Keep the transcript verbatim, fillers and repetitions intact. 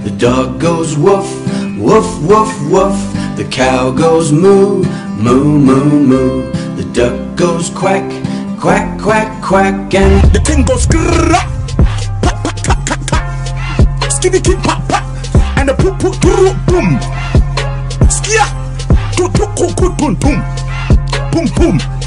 The dog goes woof, woof, woof, woof. The cow goes moo, moo, moo, moo. The duck goes quack, quack, quack, quack. And the thing goes grrrr, pop, pop, pop, pop, pop. Skitty, kick, pop, pop. And the poop, poop, boom. Skia, boom, boom, boom, boom, boom, boom.